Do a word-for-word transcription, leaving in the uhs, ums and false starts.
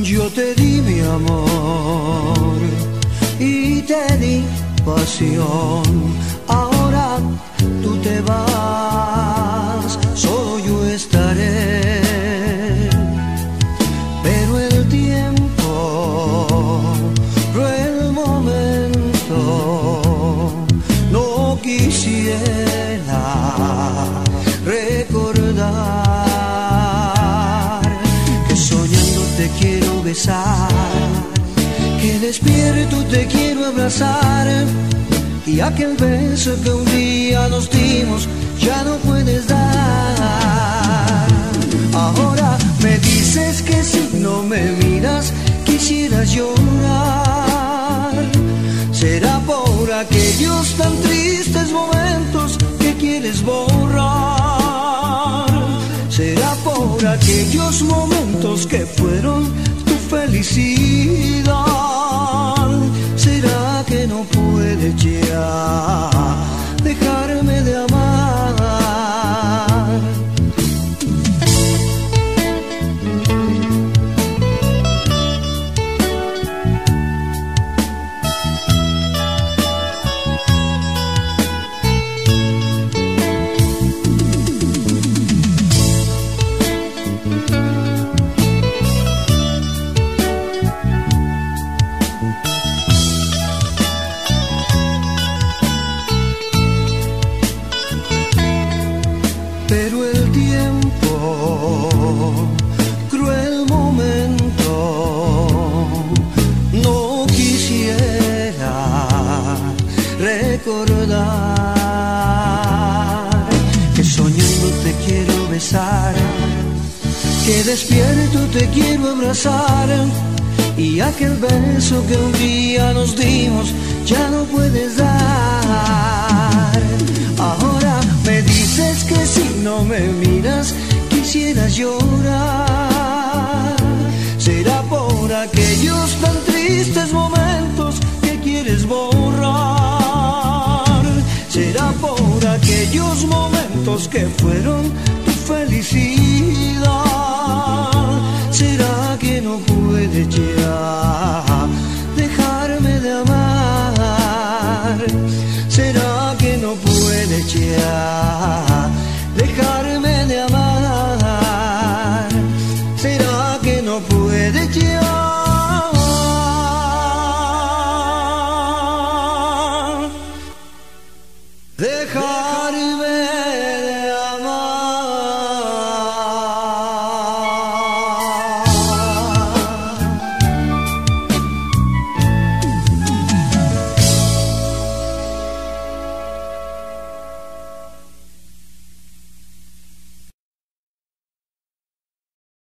Yo te di mi amor y te di pasión. Ahora tú te vas, solo yo estaré. Pero el tiempo, el momento, no quisiera recordar que soñando te quiero besar, que despierto te quiero abrazar, y aquel beso que un día nos dimos ya no puedes dar. Ahora me dices que si no me miras quisieras llorar. Será por aquellos tan tristes momentos que quieres borrar. Será por aquellos momentos que fueron tu felicidad. ¿Será que no puedes ya dejarme de amar? Pero el tiempo, cruel momento, no quisiera recordar que soñando te quiero besar, que despierto te quiero abrazar, y aquel beso que un día nos dimos ya no puedes dar. Ahora me dices que si no me miras quisieras llorar. Será por aquellos tan tristes momentos que quieres borrar. Será por aquellos momentos que fueron tu felicidad. Será que no puedes ya dejarme de amar. Será que no puedes ya dejarme de amar. ¿Será que no puedes ya dejarme?